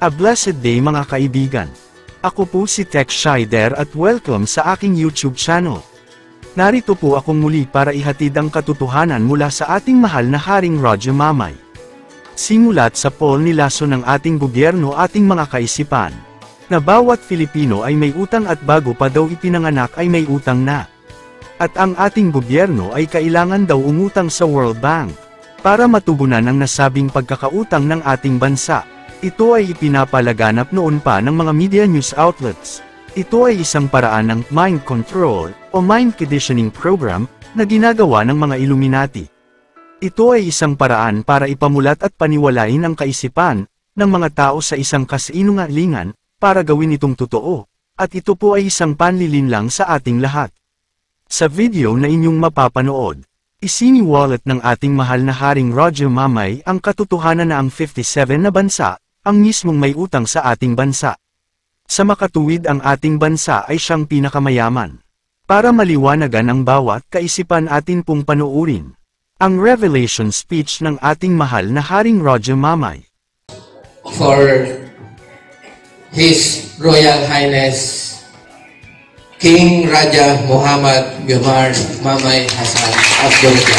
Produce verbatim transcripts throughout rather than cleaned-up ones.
A blessed day mga kaibigan. Ako po si Tech Shider at welcome sa aking YouTube channel. Narito po ako muli para ihatid ang katotohanan mula sa ating mahal na Haring Roger Mamay. Simulat sa poll nilaso ng ating gobyerno ating mga kaisipan, na bawat Filipino ay may utang at bago pa daw ipinanganak ay may utang na. At ang ating gobyerno ay kailangan daw umutang sa World Bank, para matugunan ang nasabing pagkakautang ng ating bansa. Ito ay ipinapalaganap noon pa ng mga media news outlets. Ito ay isang paraan ng mind control o mind conditioning program na ginagawa ng mga Illuminati. Ito ay isang paraan para ipamulat at paniwalain ang kaisipan ng mga tao sa isang kasinungalingan para gawin itong totoo, at ito po ay isang panlilinlang sa ating lahat. Sa video na inyong mapapanood, isiniwalat ng ating mahal na Haring Roger Mamay ang katotohanan na ang fifty-seven na bansa ang mismong may utang sa ating bansa. Sa makatuwid ang ating bansa ay siyang pinakamayaman. Para maliwanagan ang bawat kaisipan atin pong panuurin ang revelation speech ng ating mahal na Haring Roger Mamay. For His Royal Highness King Raja Muhammad Yomar Mamay Hasan of Georgia.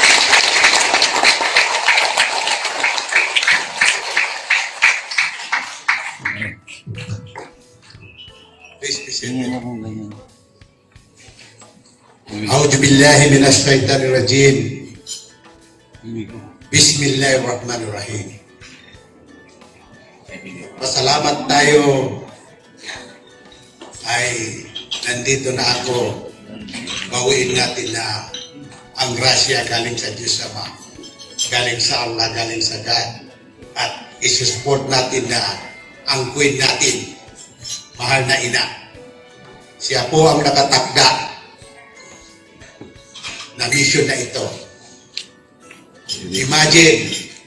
A'udzu billahi minash shaitanir rajim. Bismillahirrahmanirrahim. Pasalamat tayo ay nandito na ako. Bawiin natin na ang grasya galing sa Diyos Ama, galing sa Allah, galing sa God, at isusupport natin na ang queen natin, mahal na ina. Siya po ang nakatakda na mission na ito. Imagine,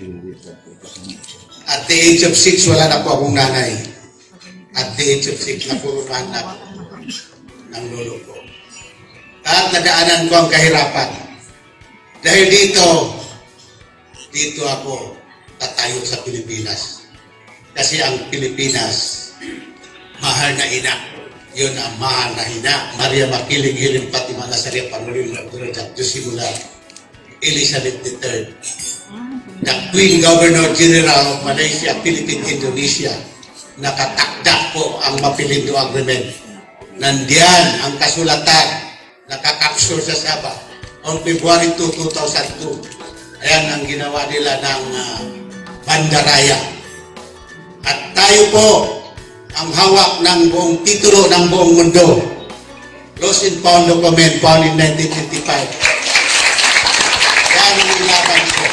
at the age of six, wala na po akong nanay. At the age of six, napurunan na ng lolo ko. At nadaanan ko ang kahirapan. Dahil dito, dito ako tatayo sa Pilipinas. Kasi ang Pilipinas, mahal na ina. Yun ang mahal na ina. Maria Makiling Hilim Fatima Nazaria Pangulim Abdurrahman Josimula Elizabeth the third, the Queen Governor General of Malaysia, Philippines, Indonesia. Nakatakda po ang Mapilindo Agreement. Nandiyan ang kasulatan, nakakapsure sa Sabah on February second, two thousand two. Ayan ang ginawa nila ng uh, Bandaraya. At tayo po ang hawak ng buong titulo ng buong mundo. Lost and found document found in nineteen fifty-five. Yan ang nilaban ko.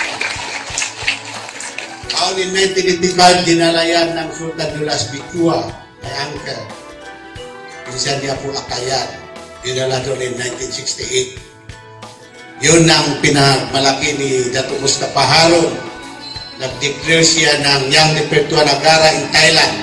Found in nineteen fifty-five, dinala yan ng Sultan Nulas Bikua, my uncle. Pinsan niya po Akayan. Dinala doon in nineteen sixty-eight. Yun ang pinagmalaki ni Dato' Mustafa Harun. Nag-declare siya ng Yang de Pertua Negara in Thailand.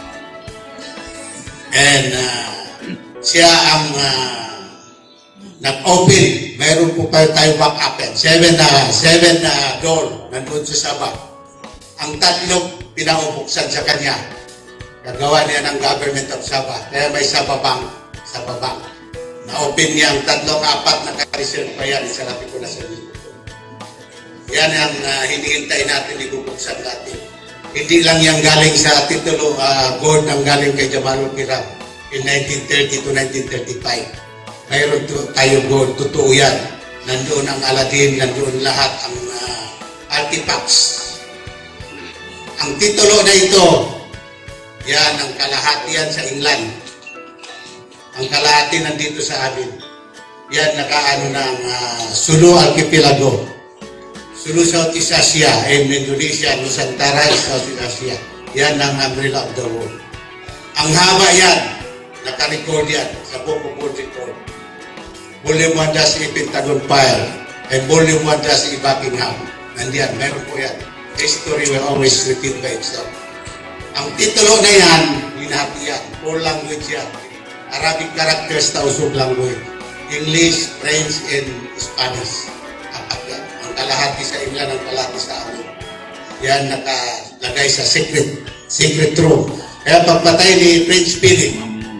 And uh, siya ang uh, nag-open. Mayroon po tayo tayo back-up. Seven na uh, seven na uh, door nandun sa Sabah. Ang tatlo pinaubuksan sa kanya. Nagawa niya ng government of Sabah. Kaya may Sabah Bank sa Bank. Na-open niya ang tatlong apat na ka-reserve pa yan. Isa natin ko na sa dito. Yan ang uh, hinihintay natin ibubuksan natin. Hindi lang yan galing sa titulo uh, gold ang galing kay Jamalul Kiram in nineteen thirty to nineteen thirty-five. Mayroon tayo gold, totoo yan. Nandoon ang Aladdin, nandoon lahat ang uh, artifacts. Ang titulo na ito, yan ang kalahati yan sa England. Ang kalahati nandito sa amin. Yan nakaano ng uh, Sulu Archipelago. Sulu Southeast Asia, and Indonesia, Nusantara, Southeast Asia. Yan ang umbrella of the world. Ang haba yan, naka-record yan sa Book of World Record. Volume one dash Pentagon File, and Volume one dash Buckingham. Nandiyan, meron po yan. History will always repeat by itself. Ang titulo na yan, hinati yan. Four language yan. Arabic characters, Tausug language. English, French, and Spanish. Apat yan. Ang kalahati sa England, ang kalahati sa amin. Yan nakalagay sa secret Secret room. Kaya pagpatay ni Prince Philip,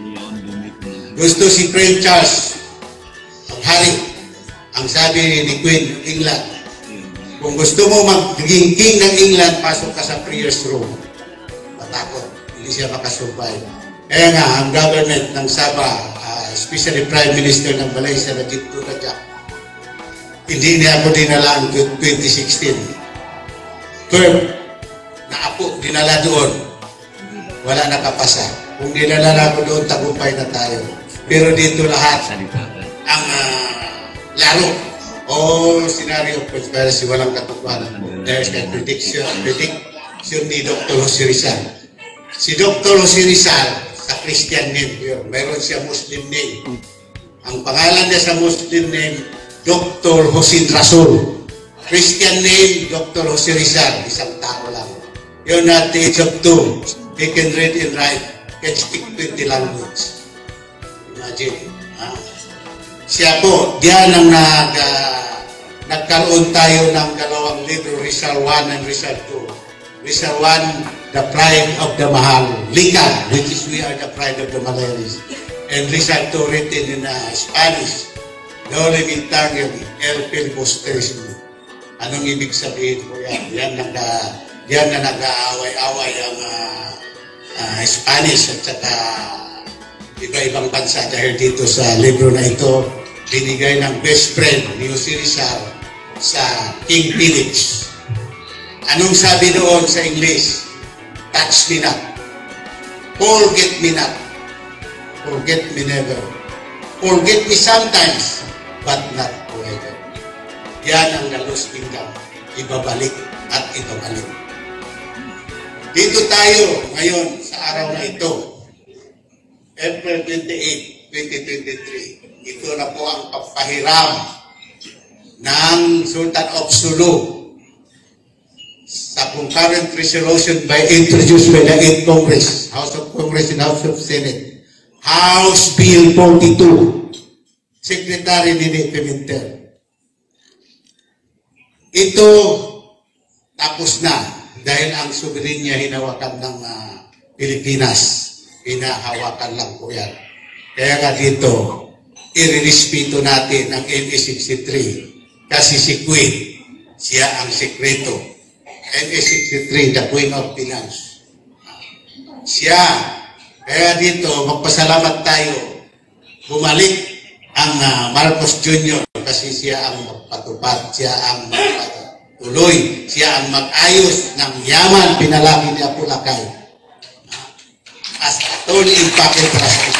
gusto si Prince Charles maghari. Ang sabi ni Queen of England, kung gusto mo magiging king ng England, pasok ka sa prayers room. Matakot, hindi siya makasurvive. Kaya nga, ang government ng Sabah, uh, especially Prime Minister ng Malaysia, Najib Razak, hindi niya ako dinala ang twenty sixteen. Curve, na apo, dinala doon. Wala nakapasa. Kung dinala na ako doon, tagumpay na tayo. Pero dito lahat, ang uh, laro, o scenario of conspiracy, walang katotohanan. There's a prediction, prediction ni Doctor Jose Rizal. Si Doctor Jose Rizal, sa Christian name yun, mayroon siya Muslim name. Ang pangalan niya sa Muslim name, Doctor Jose Rasul. Christian name, Doctor Jose Rizal, isang tao lang. Yun at the age of two, he can read and write, can speak twenty languages. Imagine. Ha? Siya po, diyan ang nag, uh, nagkaroon tayo ng dalawang libro, Rizal one and Rizal two. Rizal one, The Pride of the Maharlika, which is we are the pride of the Malayalis. And Rizal two, written in uh, Spanish, The Elementary El Filibusterismo. Anong ibig sabihin ko yan? Yan, naga, yan na nag-aaway-away ang uh, uh, Spanish at saka iba-ibang bansa dahil dito sa libro na ito, binigay ng best friend ni Jose Rizal sa King Felix. Anong sabi doon sa English? Touch me not. Forget me not. Forget me never. Forget me sometimes, but not forever. Yan ang Lalos Kingdom. Ibabalik at ibabalik. Dito tayo ngayon sa araw na ito, April twenty-eighth, twenty twenty-three. Ito na po ang pagpahiram ng Sultan of Sulu sa concurrent resolution by introduced by the eighth Congress, House of Congress and House of Senate. House Bill forty-two, Secretary Nini Pimentel. Ito tapos na dahil ang soberenya hinawakan ng uh, Pilipinas. Hinahawakan lang po yan. Kaya nga dito, irirespeto natin ang N A sixty-three kasi si Queen, siya ang sekreto. N A sixty-three, the Queen of Finance. Siya. Kaya dito, magpasalamat tayo. Bumalik ang uh, Marcos Junior kasi siya ang magpatupad, siya ang magpatuloy, siya ang mag-ayos ng yaman pinalaki ni Apo Lakay as attorney in pocket trust.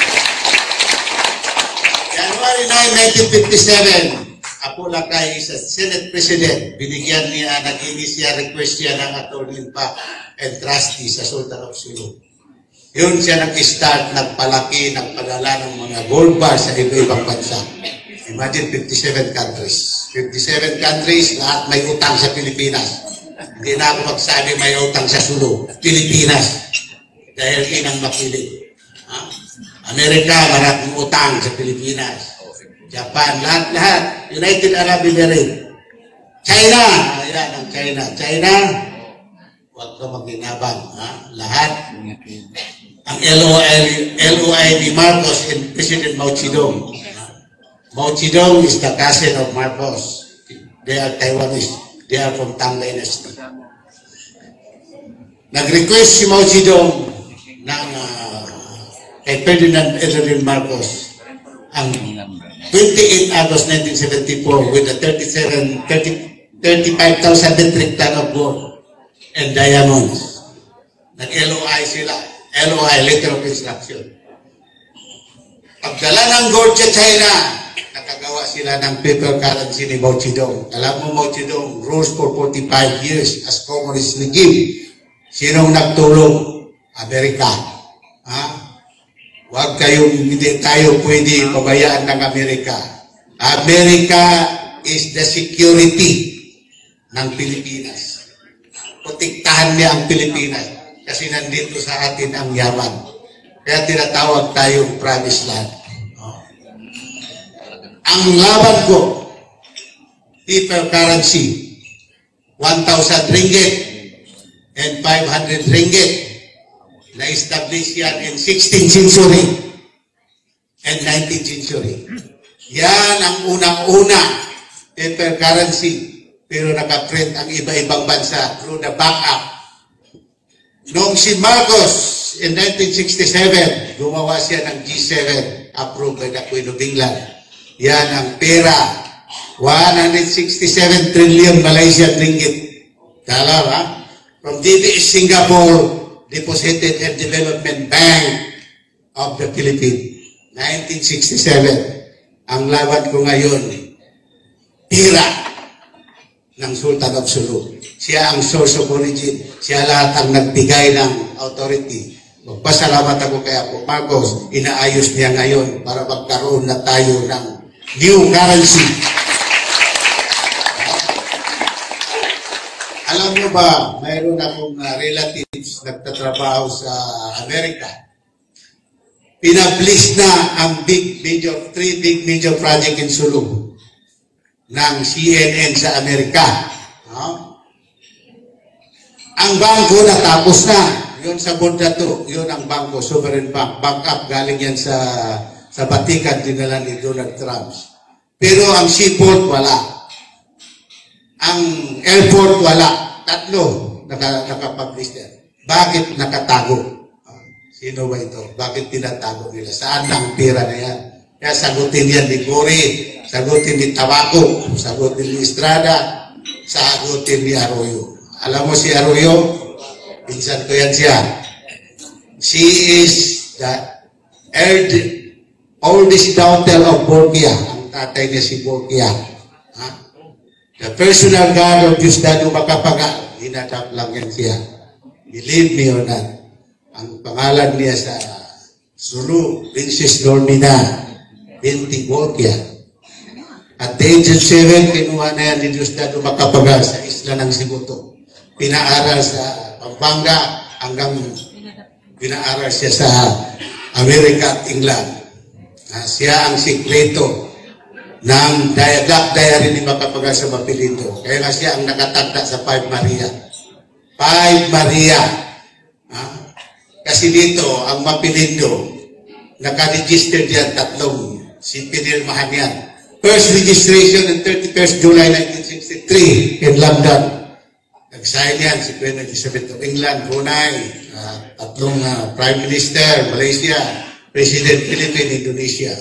January ninth, nineteen fifty-seven, Apo Lakay is a Senate President. Binigyan niya, nag-inisya, request siya ng attorney in pocket and trustee sa Sultan of Sulu. Yun siya nag-start, nagpalaki, nagpadala ng mga gold bars sa iba-ibang bansa. Imagine fifty-seven countries. fifty-seven countries, lahat may utang sa Pilipinas. Hindi na ako magsabi may utang sa Sulu. Pilipinas. Dahil inang makilig. Ha? Amerika, maraming utang sa Pilipinas. Japan, lahat-lahat. United Arab Emirates. China, ayan ang China. China, huwag ka maglinabang. Ha? Lahat. Ang L O I, L O I ni Marcos and President Mao Zedong. Mao Zedong is the cousin of Marcos. They are Taiwanese. They are from Tang Dynasty. Nag-request si Mao Zedong ng uh, kay Ferdinand Edwin Marcos ang twenty-eight August nineteen seventy-four with the thirty-seven, thirty, thirty-five thousand metric ton of gold and diamonds. Nag-L O I sila. L O I, letter of instruction. Pagdala ng gold sa China, nakagawa sila ng paper currency ni Mao Zedong. Alam mo, Mao Zedong rules for forty-five years as communist regime. Sinong nagtulong? Amerika. Ha? Huwag kayong, hindi tayo pwede pabayaan ng Amerika. Amerika is the security ng Pilipinas. Protektahan niya ang Pilipinas. Kasi nandito sa atin ang yaman. Kaya tinatawag tayong promised land. Oh. Ang laban ko, paper currency, one thousand ringgit and five hundred ringgit. Na-establish yan in sixteenth century and nineteenth century. Yan ang unang-una paper currency, pero nakaprint ang iba-ibang bansa through the backup. Noong si Marcos in nineteen sixty-seven, gumawa siya ng G seven, approved by the Queen of England. Yan ang pera, one hundred sixty-seven trillion Malaysian ringgit. Dollar, ha? From D B S Singapore, Deposited and Development Bank of the Philippines. nineteen sixty-seven. Ang laban ko ngayon, pera ng Sultan of Sulu. Siya ang source of origin. Siya lahat ang nagbigay ng authority. Magpasalamat ako kay Apo Marcos. Inaayos niya ngayon para magkaroon na tayo ng new currency. Alam mo ba, mayroon akong uh, relatives nagtatrabaho sa Amerika. Pinablish na ang big major, three big major project in Sulu ng C N N sa Amerika. No? Ang bangko natapos na. Yun sa Bondato, yun ang bangko, Sovereign Bank. Backup galing yan sa, sa Vatican, dinala ni Donald Trump. Pero ang seaport, wala. Ang airport, wala. Tatlo, naka, nakapublish yan. Bakit nakatago? Sino ba ito? Bakit tinatago nila? Saan ang pera na yan? Kaya sagutin yan ni Cory, sagutin ni Tabaco, sagutin ni Estrada, sagutin ni Arroyo. Alam mo si Arroyo? Pinsan ko yan siya. She is the oldest daughter of Borgia. Ang tatay niya si Borgia. Ha? The personal guard of Diosdado Macapagal. Hinatap lang yan siya. Believe me or not. Ang pangalan niya sa Sulu, Princess Dormina, binti Borgia. At the age of seven, kinuha na yan ni Diosdado Macapagal sa isla ng Sibuto. Pinaaral sa Pampanga hanggang pinaaral siya sa Amerika at England. Ah, siya ang sikreto ng Black Diary ni Macapagal sa Mapilindo. Kaya nga siya ang nakatagda sa Five Maria. Five Maria. Ah, kasi dito, ang Mapilindo, nakaregister diyan tatlong si pinirmahan yan. First registration on thirty-first July nineteen sixty-three in London. Nag-sign yan si Queen Elizabeth of England, Brunei, uh, tatlong uh, Prime Minister, Malaysia, President Philippines, Indonesia.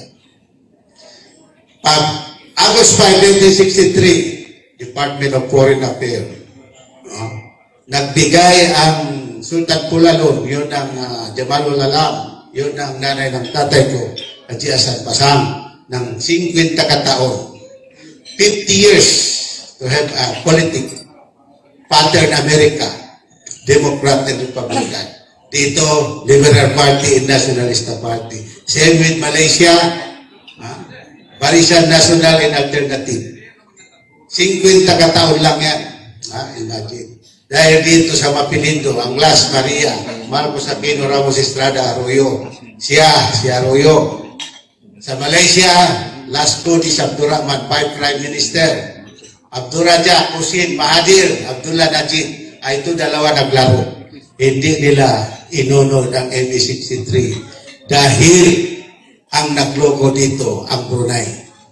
Pag August fifth, nineteen sixty-three, Department of Foreign Affairs, uh, nagbigay ang Sultan Pulalon, yun ang uh, Jamalul Alam, yun ang nanay ng tatay ko, Haji Hasan Pasang, ng fifty kataon. fifty years to have a politics. Pattern America, Democrat and Republican. Dito, Liberal Party and Nationalista Party. Same with Malaysia, ha? Barisan Nasional and Alternative. fifty kataon lang yan. Ha? Imagine. Dahil dito sa Mapilindo, ang Las Maria, Marcos Aquino Ramos Estrada Arroyo. Siya, si Arroyo. Sa Malaysia, Las Codis Abdurrahman, five Prime Minister. Abdul Raja, Husin, Mahathir, Abdullah Najib, ay ito dalawa naglaro. Hindi nila inunod ang M E sixty-three dahil ang nagloko dito ang Brunei.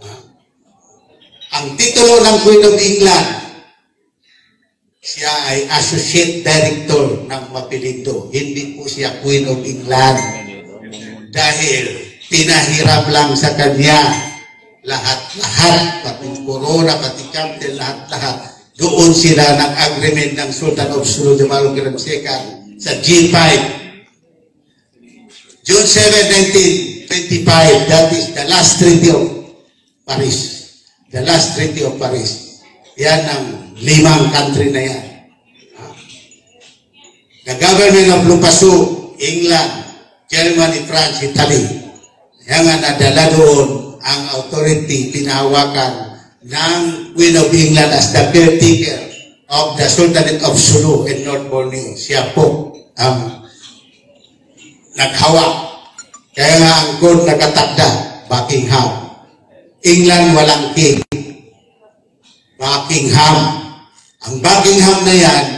Ang titulo ng Queen of England, siya ay Associate Director ng Mapilindo. Hindi po siya Queen of England dahil pinahiram lang sa kanya lahat-lahat, pati corona, pati capital, lahat-lahat. Doon sila ng agreement ng Sultan of Sulu, Jamalul Kiram Second sa G five. June seventh, nineteen twenty-five, that is the last treaty of Paris. The last treaty of Paris. Yan ang limang country na yan. The government of Lupasu, England, Germany, France, Italy. Yan nga nadala doon ang authority, pinahawakan ng Queen of England as the caretaker of the Sultanate of Sulu in North Borneo. Siya po ang naghawak. Kaya nga ang code nakatakda, Buckingham. England walang king. Buckingham. Ang Buckingham na yan,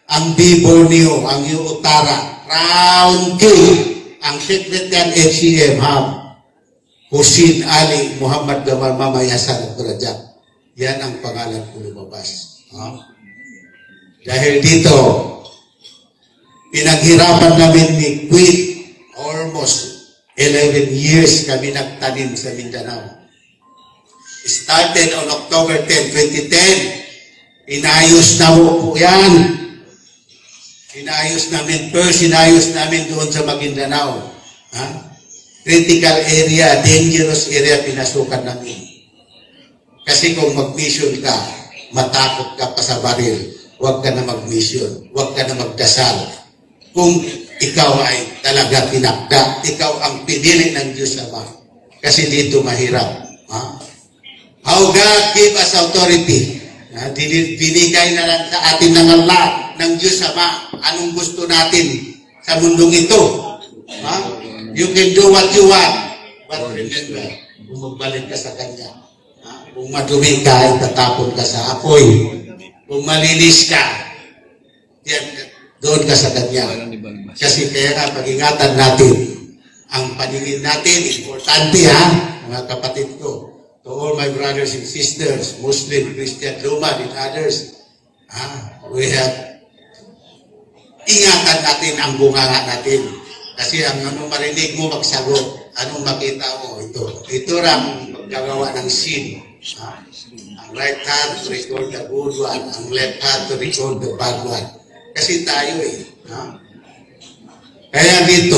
ang B. Borneo, ang U. Uttara, Crown King, ang Secretary H C M, Ham, Hussein Ali, Muhammad Gamal, Mamay Hasan at Rajab. Yan ang pangalan ko lumabas. Huh? Dahil dito, pinaghirapan namin ni Queen, almost eleven years kami nagtanim sa Mindanao. Started on October tenth, twenty ten. Inayos na po yan. Inayos namin, first inayos namin doon sa Maguindanao. Ha? Critical area, dangerous area, pinasukan namin. Kasi kung mag-mission ka, matakot ka pa sa baril, huwag ka na mag-mission, huwag ka na magdasal. Kung ikaw ay talaga pinakda, ikaw ang pinili ng Diyos Ama. Kasi dito mahirap. Ha? How God give us authority. Ha? Binigay na lang sa atin ng Allah, ng Diyos Ama. Anong gusto natin sa mundong ito? Ha? You can do what you want. But remember, kung magbalik ka sa Kanya. Ha? Kung madumi ka, itatapon ka sa apoy. Kung malinis ka, yan, doon ka sa Kanya. Kasi kaya nga, pag-ingatan natin, ang paningin natin, importante ha, mga kapatid ko, to all my brothers and sisters, Muslim, Christian, Luman, and others, ha, we have, ingatan natin ang bunganga natin. Kasi ang anong marinig mo, magsagot. Anong makita mo? Ito. Ito lang magkagawa ng sin. Ha? Ang right hand to record the good one, ang left hand to record the bad one. Kasi tayo eh. Ha? Kaya dito,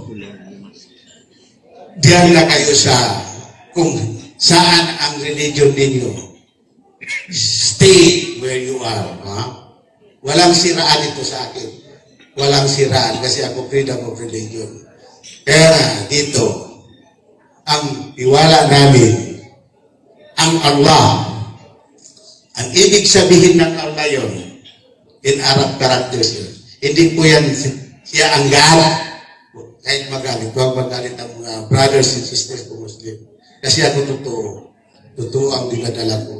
diyan na kayo sa kung saan ang religion ninyo. Stay where you are. Ha? Walang siraan ito sa akin. Walang siraan kasi ako freedom of religion. Kaya dito, ang iwala namin, ang Allah, ang ibig sabihin ng Allah yon, in Arab characters yun. Hindi po yan siya ang God. Kahit magalit, huwag magalit ang mga brothers and sisters ko Muslim. Kasi ako totoo. Totoo ang dinadala ko.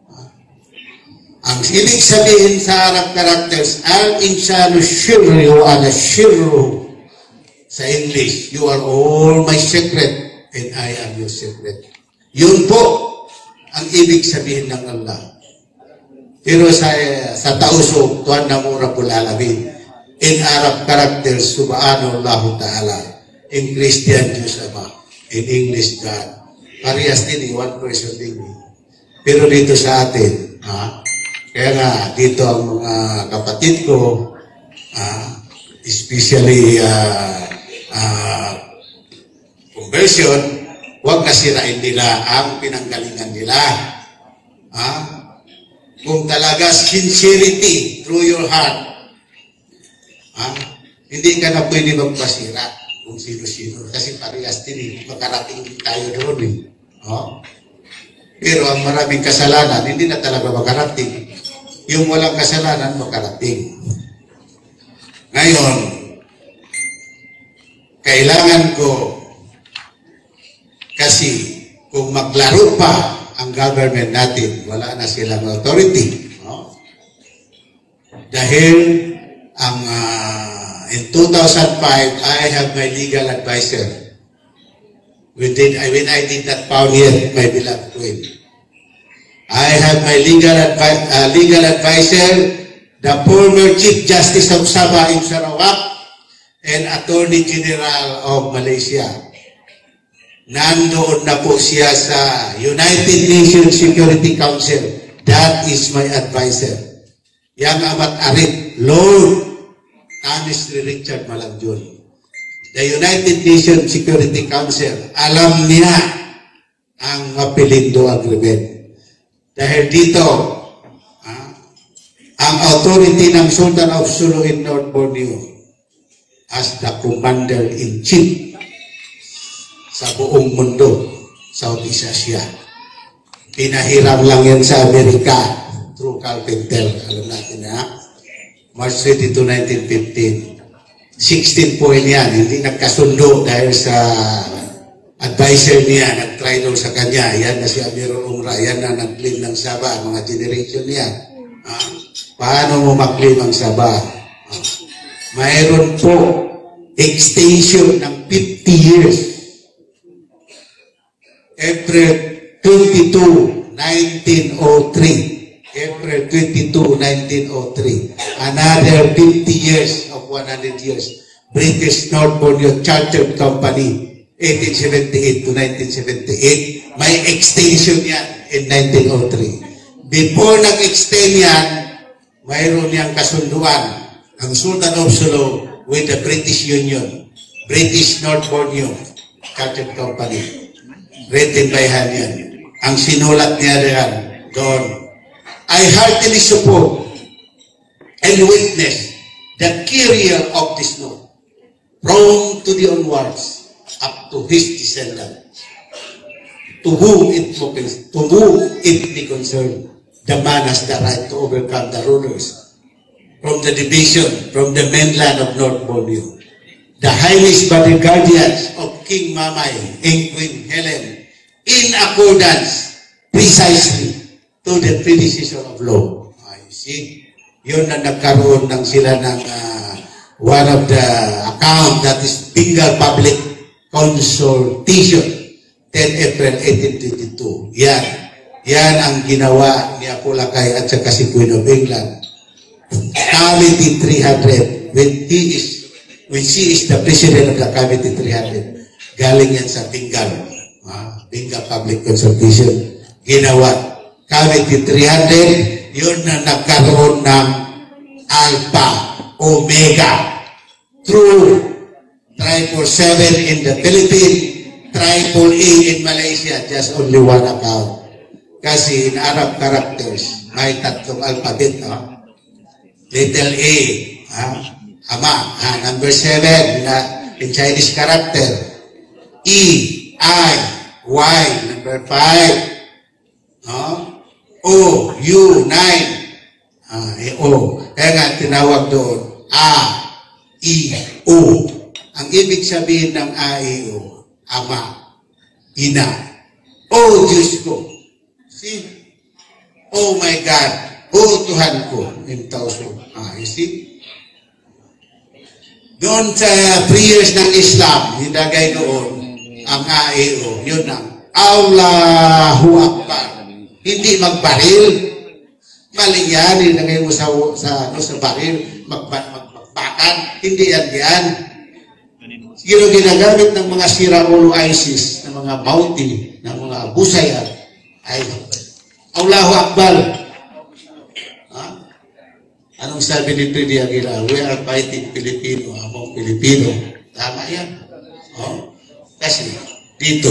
Ang ibig sabihin sa Arab characters, al-insanu shirri wa ana shirru. Sa English, you are all my secret and I am your secret. Yun po ang ibig sabihin ng Allah. Pero sa, sa tausog, Tuhan na mo Rabbul Alamin. In Arab characters, Subhanallahu Ta'ala. In Christian, Diyos Ama. In English, God. Parehas din, one person din. Pero dito sa atin, ha? Kaya nga, dito ang mga kapatid ko, uh, especially uh, uh, conversion, huwag nasirain nila ang pinanggalingan nila. Uh, kung talaga sincerity through your heart, uh, hindi ka na pwede magpasira kung sino-sino. Kasi parehas din, makarating tayo doon. Eh. Oh. Pero ang maraming kasalanan, hindi na talaga makarating. Yung walang kasalanan, makarating. Ngayon, kailangan ko, kasi kung maglaro pa ang government natin, wala na silang authority. No? Dahil ang uh, in two thousand five, I have my legal advisor. When, did, when I did not found yet, my beloved queen. I have my legal, advi uh, legal advisor, the former Chief Justice of Sabah in Sarawak, and Attorney General of Malaysia. Nandoon na po siya sa United Nations Security Council. That is my advisor. Yang amat arip, Lord Honestly Richard Malabjon. The United Nations Security Council, alam niya ang Mapilindo Agreement. Dahil dito, ah, ang authority ng Sultan of Sulu in North Borneo as the Commander-in-Chief sa buong mundo, Southeast Asia. Pinahiram lang yan sa Amerika through Carpenter. Alam natin ha? March twenty-second, nineteen fifteen. sixteen po yan. Hindi nagkasundo dahil sa advisor niya, nag-try daw sa kanya. Yan na si Amirul Umrah. Yan na nag-claim ng Sabah, mga generation niya. Ah. paano mo maklaim ang Sabah? Mayroon po extension ng fifty years. April twenty-second, nineteen oh three. April twenty-second, nineteen oh three. Another fifty years of one hundred years. British North Borneo Chartered Company, eighteen seventy-eight to nineteen seventy-eight. May extension yan in nineteen oh three. Before nag-extend yan, mayroon niyang kasunduan ang Sultan of Sulu with the British Union, British North Borneo Chartered Company. Written by hand yan. Ang sinulat niya riyan doon, I heartily support and witness the carrier of this note from to the onwards up to his descendants, to whom it opens, to whom it be concerned. The man has the right to overcome the rulers from the division, from the mainland of North Borneo, the highest bodyguardians of King Mamay and Queen Helen, in accordance precisely to the predecessor of law. I see, yun na nagkaroon ng sila ng uh, one of the account that is Bengal Public Consultation, ten April eighteen twenty-two. Yan. Yan ang ginawa ni Apolacay at saka si Queen of England. Committee three hundred, when he is, when she is the president of the Committee three hundred, galing yan sa Bengal. Uh, Bengal Public Consultation. Ginawa. Committee three hundred, yun na nagkaroon ng Alpha, Omega, through Triple seven in the Philippines, Triple A in Malaysia, just only one account. Kasi in Arab characters, may tatlong alphabet, no? Little A, ha? Ama, ha? Number seven, na, in Chinese character, E, I, Y, number five, no? O, U, nine, ah, eh, O. Kaya nga, tinawag doon, A, I, O. Ang ibig sabihin ng A, I, O, Ama, Ina, O, Diyos ko. See? Oh my God. Oh, Tuhan ko. In thousand. Ah, you see? Doon sa prayers ng Islam, hinagay doon, ang A, I, O, yun ang Allahu Akbar. Hindi magbaril. Mali yan. Hinagay mo sa, sa, ano, sa baril. Magbakan. Hindi yan yan. Siguro ginagamit ng mga siraulo ISIS, ng mga bounty, ng mga busaya, ay Allahu Akbar. Ha? Anong sabi ni Freddy Aguilar? We are fighting Filipino among Filipino. Tama yan. Oh? Kasi dito,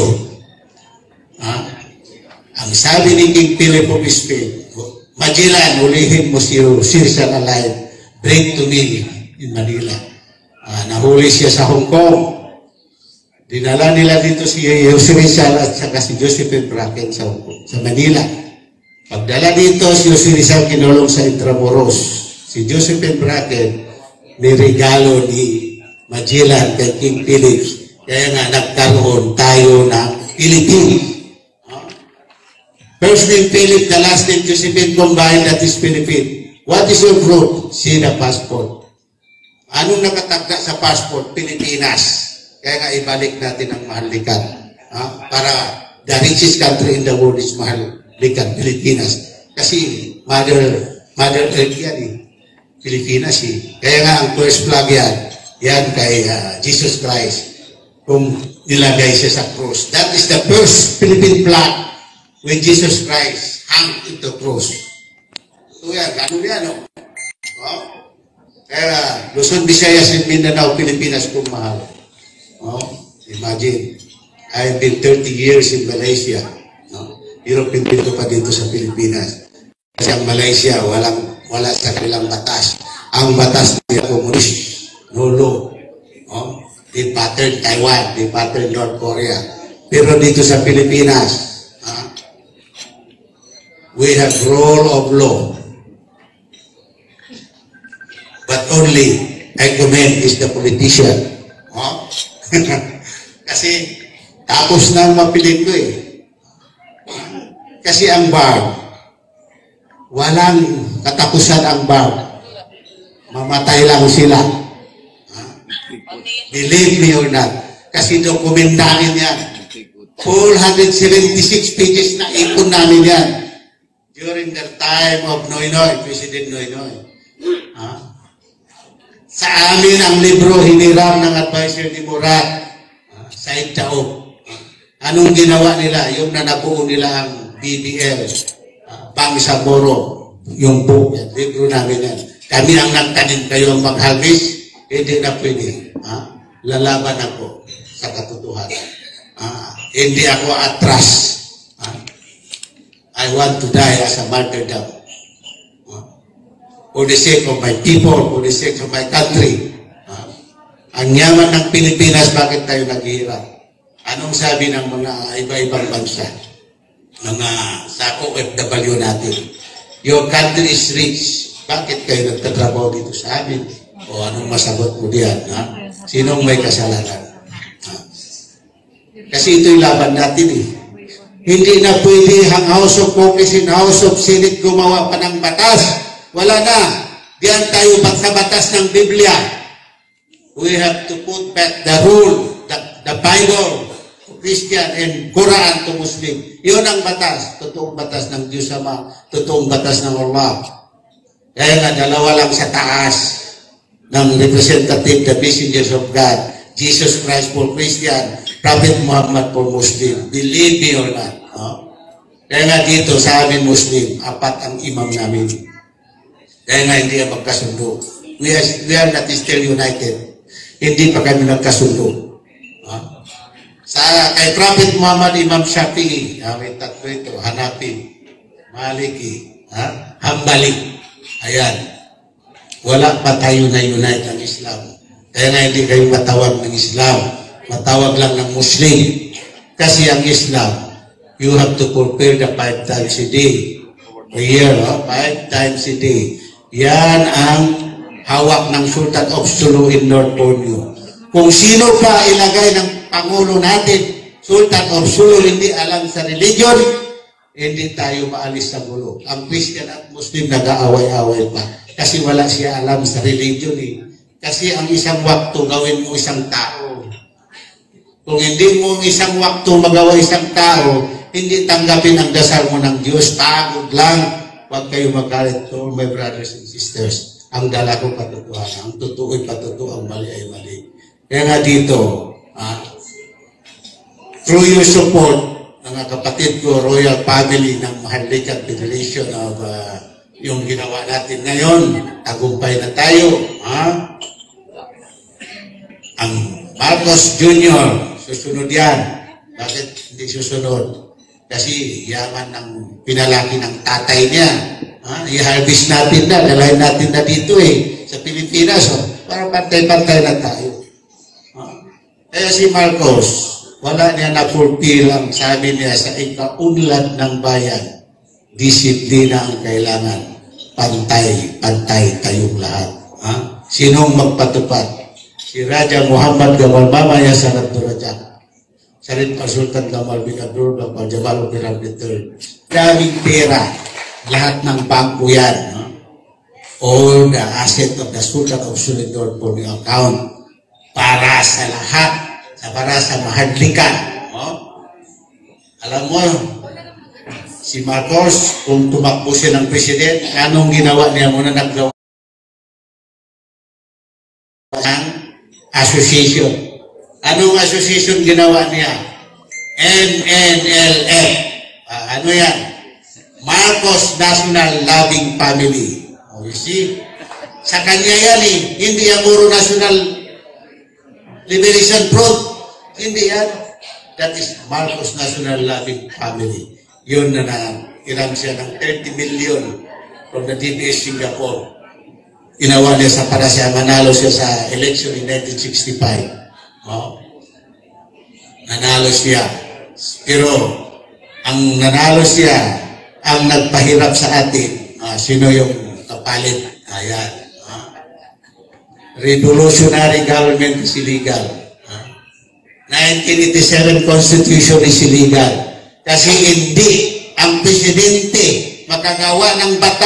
ha? Ang sabi ni King Philip of Spain, Magellan, ulihin mo si Sir alive, bring to me in Manila. Ah, nahuli siya sa Hong Kong. Dinala nila dito si Jose Rizal at saka si Josephine Bracken sa, sa Manila. Pagdala dito, si Jose Rizal kinulong sa Intramuros. Si Josephine Bracken niregalo ni Magellan kay King Philip. Kaya nga nagkaroon tayo ng Philippines. Huh? First name Philip, the last name Josephine combined, that is Philippine. What is your proof? See the passport. Anong nakatagda sa passport? Pilipinas. Kaya nga ibalik natin ang mahalikan. Ha? Para the richest country in the world is mahalikan, Pilipinas. Kasi Mother, Mother Earth yan eh. Pilipinas eh. Kaya nga ang first flag yan, yan kay uh, Jesus Christ. Kung nilagay siya sa cross. That is the first Philippine flag when Jesus Christ hung into cross. So yan, ano yan o? Oh? Kaya Luzon, Visayas, and Mindanao, Pilipinas kung mahal. Oh, imagine, I've been thirty years in Malaysia. No? Pero pinto pa dito sa Pilipinas. Kasi ang Malaysia, walang, wala sa kanilang batas. Ang batas nila komunist, no law. Oh? Di pattern Taiwan, di pattern North Korea. Pero dito sa Pilipinas, huh? We have rule of law. But only, I commend is the politician. Oh? Kasi tapos na ang mapilit ko eh. Kasi ang bar, walang katapusan ang bar. Mamatay lang sila. Ha? Believe me or not. Kasi dokumentahin yan. four hundred seventy-six pages na ipon namin yan. During the time of Noynoy, President Noynoy. Ha? Sa amin ang libro hiniram ng advisor ni Murat. Ha? Said Taob. Ha? Anong ginawa nila? Yung na nabuo nila ang B B L. Ha? Bangsamoro. Yung book yan. Libro namin yan. Kami ang nagtanim kayo ang maghalbis, hindi na pwede. Ha? Lalaban ako sa katotohanan. Ha? Hindi ako atras. Ha? I want to die as a martyrdom. Ha? For the sake of my people, for the sake of my country. Ha? Ang yaman ng Pilipinas, bakit tayo naghihirap? Anong sabi ng mga iba-ibang bansa? Mga sa O F W natin. Your country is rich. Bakit kayo nagtatrabaho dito sa amin? O anong masagot mo diyan? Ha? Sinong may kasalanan? Ha? Kasi ito'y laban natin eh. Hindi na pwede ang House of Congress and House of Senate gumawa pa ng batas. Wala na. Diyan tayo pag sa batas ng Biblia. We have to put back the rule, the, the Bible to Christian and Quran to Muslim. Yun ang batas. Totoong batas ng Diyos Ama. Totoong batas ng Allah. Kaya nga, dalawa lang sa taas ng representative, the messengers of God, Jesus Christ for Christian, Prophet Muhammad for Muslim. Believe me or not. No? Kaya nga dito sa amin Muslim, apat ang imam namin. Kaya nga hindi ang magkasundo. We are, we are not still united. Hindi pa kami nagkasundo. No? Sa kay Prophet Muhammad, Imam Shafi'i, may tatlo ito, Hanafi, Maliki, ha? Hambali. Ayan. Wala pa tayo na unite ang Islam. Kaya nga hindi kayo matawag ng Islam. Matawag lang ng Muslim. Kasi ang Islam, you have to prepare the five times a day. A year, oh? Five times a day. Yan ang hawak ng Sultan of Sulu in North Borneo. Kung sino pa ilagay ng Pangulo natin, Sultan of Sulu, hindi alam sa religion, hindi tayo maalis sa gulo. Ang Christian at Muslim nag-aaway-aaway pa. Kasi wala siya alam sa religion eh. Kasi ang isang wakto, gawin mo isang tao. Kung hindi mo isang wakto magawa isang tao, hindi tanggapin ang dasal mo ng Diyos. Pagod lang. Huwag kayo magalit to, my brothers and sisters. Ang dala ko patutuhan. Ang totoo ay patutuhan, ang mali ay mali. Kaya nga dito, ah, through your support, mga kapatid ko, royal family ng Maharlika Federation of uh, yung ginawa natin ngayon, tagumpay na tayo. Ha? Ang Marcos Junior, susunod yan. Bakit hindi susunod? Kasi yaman ng pinalaki ng tatay niya. Ha? I-harvest natin na, dalahin natin na dito eh, sa Pilipinas. Oh. Para pantay-pantay na tayo. Ha? Kaya si Marcos, wala niya na-fulfill ang sabi niya sa ikaunlad ng bayan. Disiplina ang kailangan. Pantay, pantay tayong lahat. Ha? Sinong magpatupad? Si Raja Muhammad Gamal Mamaya sa Nagdurajak. Sa rin pa Sultan Gamal bin Abdul Bakal Jamal bin Abdul Third. Daming pera. Lahat ng bangko yan. Ha? All the asset of the Sultan of Sultan for the account. Para sa lahat. Para sa Maharlika. Oh? Alam mo, si Marcos, kung tumakbo siya ng president, anong ginawa niya muna naggawa ng association? Anong association ginawa niya? M N L F. Uh, ano yan? Marcos National Loving Family. Oh, you see? Sa kanya yan eh. Hindi ang Moro National Liberation Front. Hindi yan. That is Marcos National Loving Family. Yun na na-iram siya ng thirty million from the D P S Singapore. Inawa niya sa para siya, manalo siya sa election in nineteen sixty-five. Oh. Nanalo siya. Pero, ang nanalo siya, ang nagpahirap sa atin, ah, sino yung kapalit? Ayan. Ah. Revolutionary government is illegal. nineteen eighty-seven Constitution is illegal. Kasi hindi ang presidente makagawa ng batas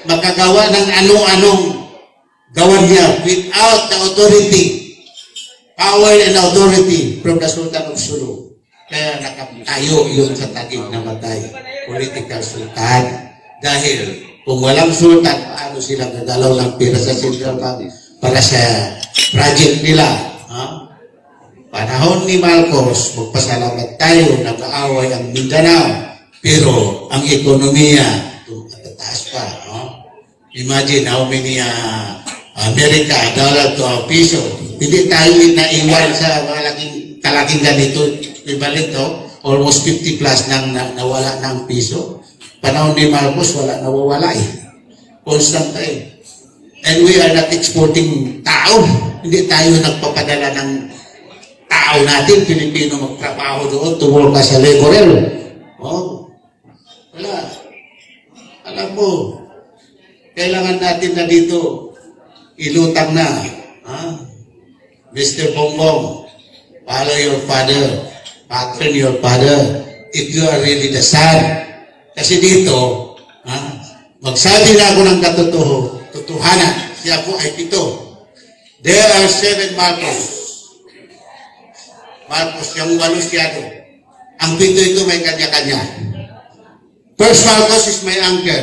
makagawa ng ano-anong gawan niya without the authority, power and authority from the Sultan of Sulu. Kaya nakatayo yung sa tagig na matay, political sultan. Dahil kung walang sultan, paano sila gagalaw ng pera sa Central Bank para sa project nila? Ha? Panahon ni Marcos, magpasalamat tayo, nag-aaway ang Mindanao, pero ang ekonomiya, tataas pa. No? Imagine how many uh, America, dollar to a piso. Hindi tayo naiwan sa malaking kalaking ganito, ibalit to, almost fifty plus nang na, nawala ng piso. Panahon ni Marcos, wala nawawala eh. Constant tayo. And we are not exporting tao. Hindi tayo nagpapadala ng tao natin, Pilipino magtrabaho doon, to work as a laborer. Oh, wala. Alam mo, kailangan natin na dito, ilutang na. Ha? Mister Bongbong, follow your father, pattern your father, if you are really the son. Kasi dito, ha, magsabi na ako ng katotoho, totohanan, siya po ay pito. There are seven Marcos. Marcos, yung walo siya doon. Ang pito ito may kanya-kanya. First Marcos is my uncle.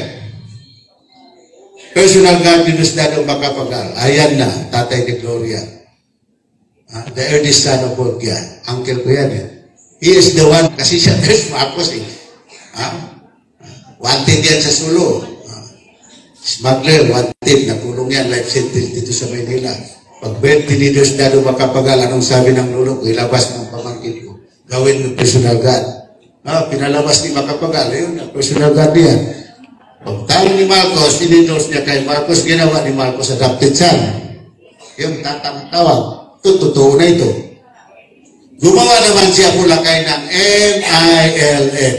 Personal guard Dinosdado Macapagal. Ayan na, Tatay de Gloria. Uh, the eldest son of Borgia. Uncle ko yan eh. He is the one, kasi siya First Marcos eh. Uh, wanted yan sa Sulu. Uh, smuggler, wanted, nakulong yan, life sentence dito sa Maynila. Pag birthday ni Dinosdado Macapagal, anong sabi ng lolo ko? Ilabas ng pamangkin ko. Gawin ng personal guard. Ah, pinalabas ni Macapagal. Ayun, personal guard yan. Pagtawag ni Marcos, in-endorse niya kay Marcos, ginawa ni Marcos adopted son. Yung tatang tawag. Totoo na ito. Gumawa naman siya po lakay ng M I L F.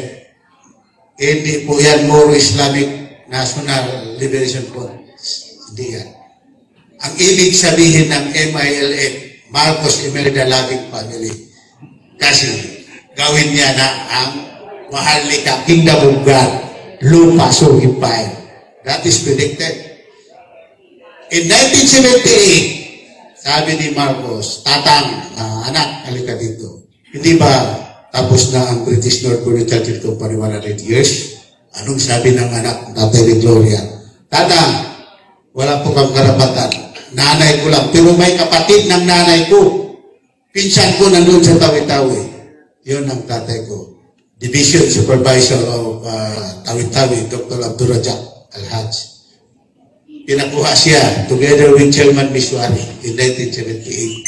Hindi po yan Moro Islamic National Liberation Front. Hindi yan. Ang ibig sabihin ng M I L F, Marcos Imelda Loving Family. Kasi gawin niya na ang Maharlika Kingdom of God, lupa so empire. That is predicted. In nineteen seventy-eight, sabi ni Marcos, tatang, uh, anak, halika dito. Hindi ba tapos na ang British North Korea dito for one hundred years? Anong sabi ng anak, Tatay de Gloria? Tatang, wala po kang karapatan. Nanay ko lang. Pero may kapatid ng nanay ko. Pinsan ko nandun sa Tawi-Tawi. Yun ang tatay ko. Division Supervisor of uh, Tawi-Tawi, Doctor Abdurrajak Al-Hajj. Pinakuha siya together with Chairman Miswari in nineteen seventy-eight.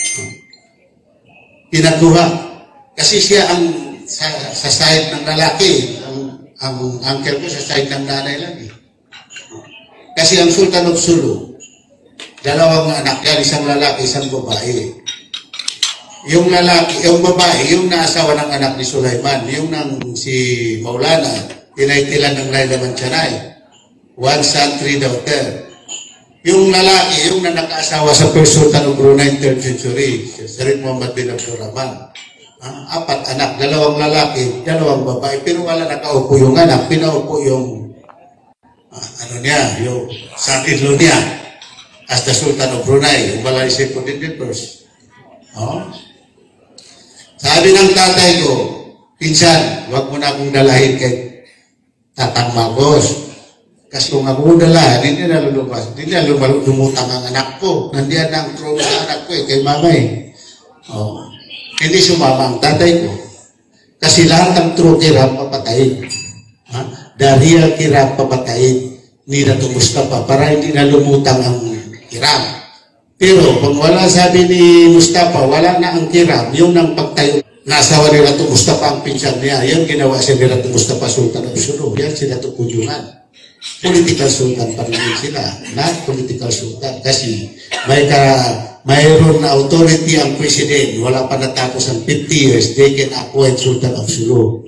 Pinakuha. Kasi siya ang sa, sa side ng lalaki. Ang, ang uncle ko sa side ng nanay lang eh. Kasi ang Sultan of Sulu, dalawang anak yan, isang lalaki, isang babae. Yung lalaki, yung babae, yung naasawa ng anak ni Sulaiman, yung nang si Maulana, tinaitilan ng Laila Manchanay. One son, three daughter. Yung lalaki, yung na nakaasawa sa first Sultan of Brunei, third century, Sharif Muhammad bin Abdul Rahman. Ah, apat anak, dalawang lalaki, dalawang babae, pero wala nakaupo yung anak, pinaupo yung ah, ano niya, yung son-in-law niya as the Sultan of Brunei, yung balay second in the first. Oh. Sabi ng tatay ko, pinsan, huwag mo na akong dalahin kay Tatang Marcos. Kasi kung ako dalahin, hindi na lumabas, hindi na lumutang ang anak ko. Nandiyan ang trono sa anak ko eh, kay mama eh. Oh. Hindi sumama ang tatay ko. Kasi lahat ng true kirap papatayin. Ha? The real kirap papatayin. Ni Dato' Mustafa para hindi na lumutang ang kiram. Pero kung wala sabi ni Mustafa, wala na ang kiram, yung nang pagtayo, nasawa ni Dato' Mustafa ang pinsan niya, yan ginawa siya ni Dato' Mustafa Sultan of Sulu, yan si Dato' Kujungan. Political Sultan pa rin sila, not political Sultan. Kasi may ka, mayroon na authority ang president, wala pa natapos ang fifty years, they can appoint Sultan of Sulu.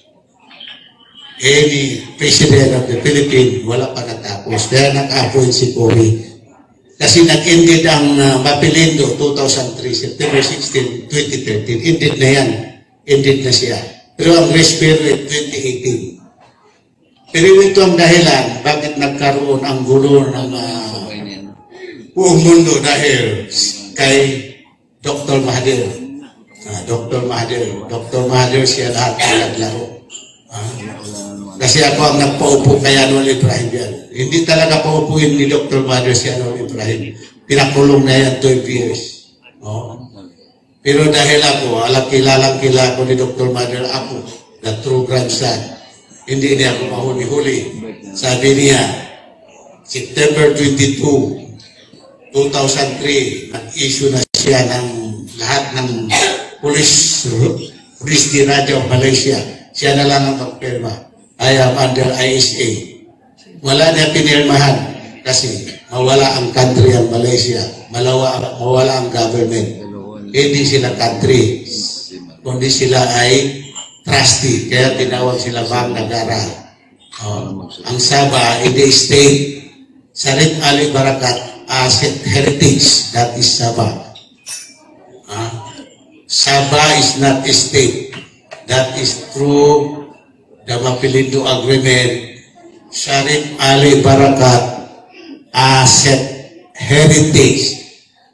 Any president of the Philippines, wala pa natapos. Kaya nag-appoint si Cory. Kasi nag-ended ang uh, Mapilindo two thousand three, September sixteenth, twenty thirteen. Ended na yan. Ended na siya. Pero ang grace period, twenty eighteen. Pero ito ang dahilan bakit nagkaroon ang gulo ng uh, buong mundo dahil kay Doctor Mahathir. Uh, Doctor Mahathir. Doctor Mahathir siya lahat ng naglaro. Uh, kasi ako ang nagpaupo kay Anwar Ibrahim yan. Hindi talaga paupuin ni Doctor Mahathir si Anwar Ibrahim. Pinakulong na yan twelve years. Oh. Pero dahil ako, alam kilalang kilala ko ni Doctor Mahathir, ako, the true grandson. Hindi niya ako mahuli-huli. Sabi niya, September twenty-two, two thousand three, nag-issue na siya ng lahat ng police, police di Raja of Malaysia. Siya na lang ang magpirma. I am under I S A. Wala niya pinirmahan kasi mawala ang country ang Malaysia. Malawa, mawala ang government. Hindi sila country, kundi sila ay trustee, kaya tinawag sila Bang Negara. Oh, ang Sabah, in the state, Sarip Ali Barakat, asset heritage, that is Sabah. Uh, Sabah is not a state. That is through the Mapilindo Agreement. Sarip Ali Barakat, asset heritage.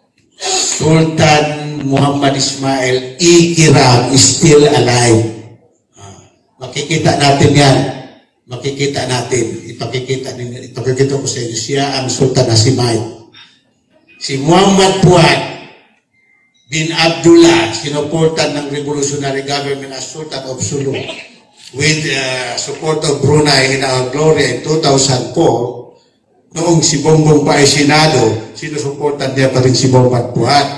Sultan Muhammad Ismail Ikiram is still alive. Makikita natin yan. Makikita natin. Ipakikita, ipakikita ko sa inyo. Siya ang Sultan Hasimite. Si Muhammad Fuad bin Abdullah, sinuportan ng revolutionary government as Sultan of Sulu with uh, support of Brunei in our glory in two thousand four. Noong si Bongbong pa ay Senado, sinusuportan niya pa rin si Muhammad Fuad.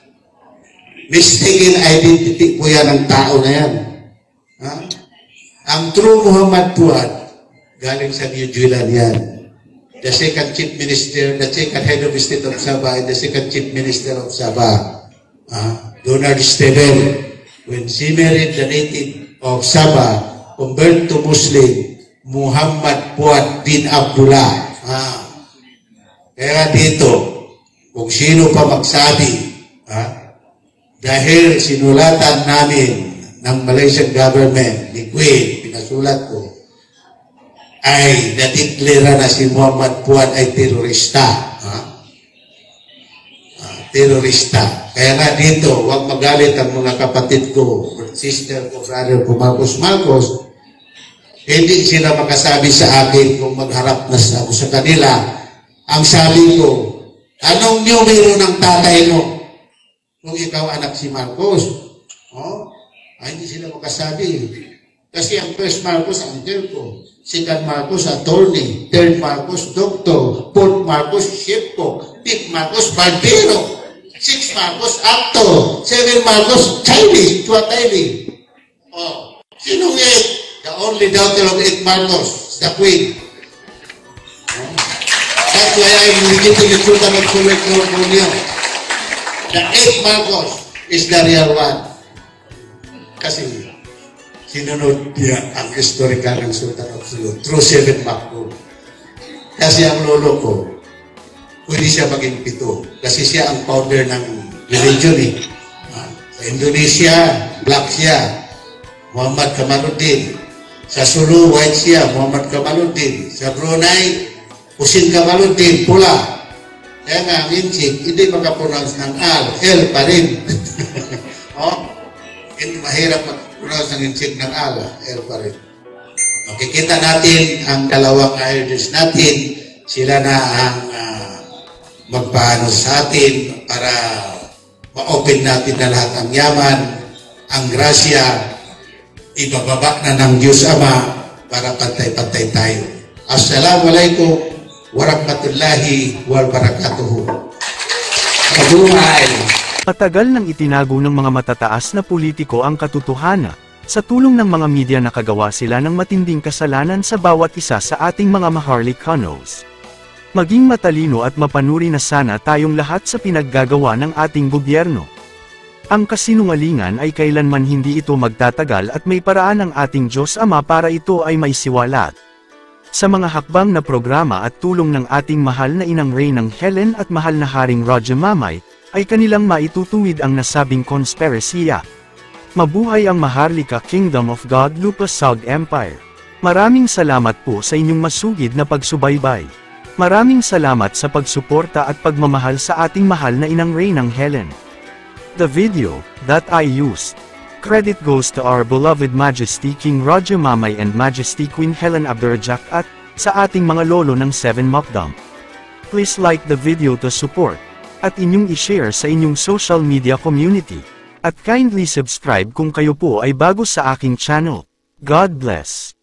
Mistaken identity po yan ng tao na yan. Ha? Ang true Muhammad Fuad, galing sa New Zealand yan. The second chief minister, the second head of state of Sabah, and the second chief minister of Sabah, uh, Donald Steven, when she married the native of Sabah, convert to Muslim, Muhammad Fuad bin Abdullah. Uh, kaya dito, kung sino pa magsabi, uh, dahil sinulatan namin ng Malaysian government, ni Queen, pinasulat ko, ay nadeklara na si Muhammad Fuad ay terorista. Ha? Ah, terorista. Kaya nga dito, huwag magalit ang mga kapatid ko, sister ko, brother ko, Marcos Marcos, hindi sila makasabi sa akin kung magharap na ako sa kanila. Ang sabi ko, anong numero ng tatay mo kung ikaw anak si Marcos? Oh? Ay, hindi sila makasabi. Kasi ang first Marcos, uncle ko. Second Marcos, attorney. Third Marcos, doctor. Fourth Marcos, chef ko. Fifth Marcos, barbero. Sixth Marcos, actor. Seven Marcos, Chinese. Chuatayli. Oh. Sinong eight? The only daughter of eight Marcos, the queen. Oh. That's why I'm legitimate Sultan of Sulut, Borneo. The eight Marcos is the real one. Kasi sinunod niya ang historical ng Sultan of Sulu through seven Makbul. Kasi ang lolo ko, pwede siya maging pito. Kasi siya ang founder ng religion eh. Sa Indonesia, black siya, Muhammad Kamaluddin. Sa Sulu, white siya, Muhammad Kamaluddin. Sa Brunei, Husin Kamaluddin, pula. Kaya nga, ang Inchik, hindi makapronounce ng Al, L pa rin. Oh? Hindi mahirap mag-pronounce ng Inchik ng Al, L pa rin. Makikita natin ang dalawang elders natin, sila na ang uh, magpaano sa atin para ma-open natin na lahat ang yaman, ang grasya, ibababa na ng Diyos Ama para pantay-pantay tayo. Assalamualaikum warahmatullahi wabarakatuh. Mabuhay! Patagal nang itinago ng mga matataas na politiko ang katotohanan. Sa tulong ng mga media nakagawa sila ng matinding kasalanan sa bawat isa sa ating mga Maharlikanos. Maging matalino at mapanuri na sana tayong lahat sa pinaggagawa ng ating gobyerno. Ang kasinungalingan ay kailanman hindi ito magtatagal at may paraan ang ating Diyos Ama para ito ay maisiwalat. Sa mga hakbang na programa at tulong ng ating mahal na inang Reynang Helen at mahal na Haring Raja Mamay, ay kanilang maitutuwid ang nasabing konspirasiya. Mabuhay ang Maharlika Kingdom of God Lupasag Empire. Maraming salamat po sa inyong masugid na pagsubaybay. Maraming salamat sa pagsuporta at pagmamahal sa ating mahal na Inang Reynang Helen. The video that I used. Credit goes to our beloved Majesty King Roger Mamay and Majesty Queen Helen Abdurrahjak at sa ating mga lolo ng Seven Mukdam. Please like the video to support, at inyong i-share sa inyong social media community, at kindly subscribe kung kayo po ay bago sa aking channel. God bless.